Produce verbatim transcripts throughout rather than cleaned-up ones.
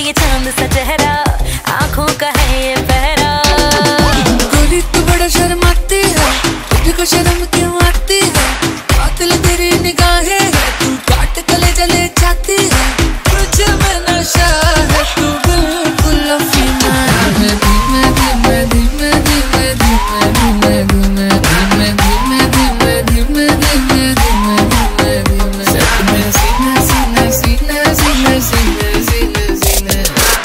ये चांद सा चेहरा, आंखों का है ये पहरा। गोरी तू बड़ा शर्माती है, तुझको शर्म क्यों आती है? कातिल तेरी निगाहें है, तू काट कले जले जाती है। तुझे में नशा है, तू बिल्कुल अफीना है। धीमे धीमे धीमे धीमे धीमे धीमे धीमे धीमे धीमे धीमे धीमे धीमे धीमे धीमे धीमे सच में सीने सीने सीने सीने सीने सीने सीने।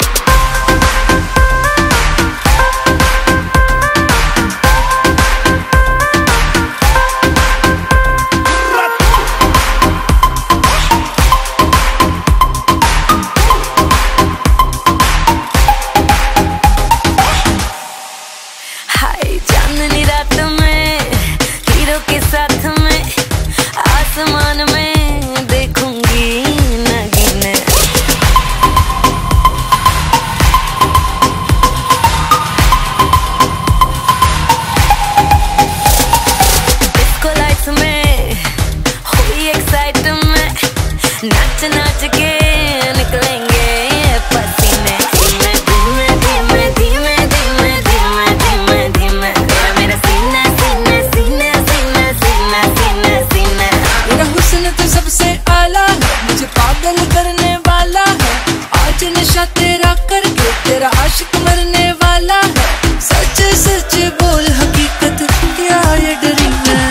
चांदनी रात में हीरो के साथ में आसमान में देखूंगी नगीने। डिस्को लाइट्स में हुई एक्साइटमेंट, नाच नाच के निकलेंगे पसीने। पागल करने वाला है आज नशा तेरा करके, तेरा आशिक मरने वाला है। सच सच बोल हकीकत क्या ये ड्रीम है?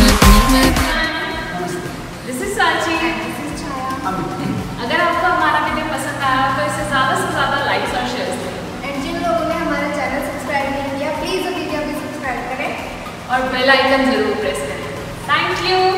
This is Sachi. This is Chaya. अगर आपको हमारा वीडियो पसंद आया तो इसे ज़्यादा से ज़्यादा लाइक्स और शेयर करें। एंड जिन लोगों ने हमारा चैनल सब्सक्राइब नहीं किया, प्लीज़ अभी अभी सब्सक्राइब करें और बेल आइकन जरूर प्रेस करें। Thank you.